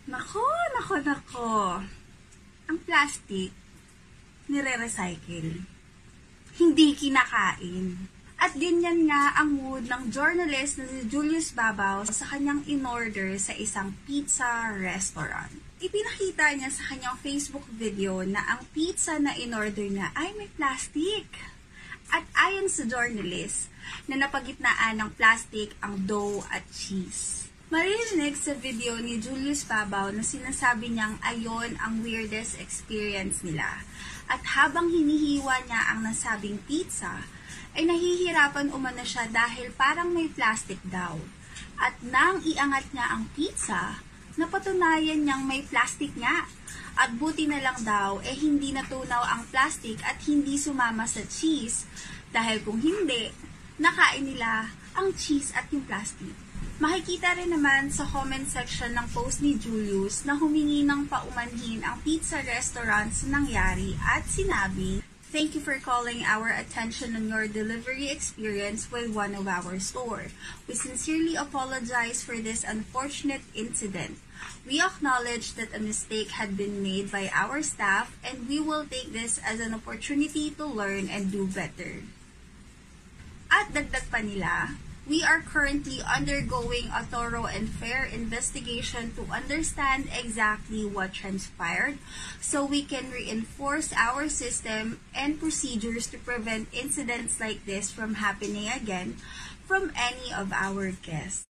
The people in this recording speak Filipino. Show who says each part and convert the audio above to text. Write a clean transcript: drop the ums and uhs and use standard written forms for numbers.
Speaker 1: Nako, nako, nako. Ang plastic, nire-recycle. Hindi kinakain. At ganyan nga ang mood ng journalist na si Julius Babaw sa kanyang in-order sa isang pizza restaurant. Ipinakita niya sa kanyang Facebook video na ang pizza na in-order niya ay may plastic. At ayon sa journalist, na napagitnaan ng plastic ang dough at cheese. Maririnig sa video ni Julius Babaw na sinasabi niyang ayon ang weirdest experience nila. At habang hinihiwa niya ang nasabing pizza, ay nahihirapan umano siya dahil parang may plastic daw. At nang iangat niya ang pizza, napatunayan niyang may plastic nga. At buti na lang daw, hindi natunaw ang plastic at hindi sumama sa cheese. Dahil kung hindi, nakain nila ang cheese at yung plastic. Makikita rin naman sa comment section ng post ni Julius na humingi ng paumanhin ang pizza restaurant sa nangyari at sinabi, "Thank you for calling our attention on your delivery experience with one of our store. We sincerely apologize for this unfortunate incident. We acknowledge that a mistake had been made by our staff and we will take this as an opportunity to learn and do better." At dagdag pa nila, "We are currently undergoing a thorough and fair investigation to understand exactly what transpired so we can reinforce our system and procedures to prevent incidents like this from happening again from any of our guests."